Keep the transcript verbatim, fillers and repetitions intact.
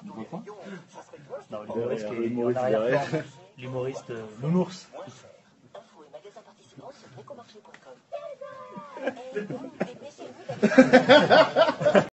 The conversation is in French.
Non, l'humoriste qui est en arrière-plan. L'humoriste euh, nounours. Info et magasin participants sur bricomarché point com.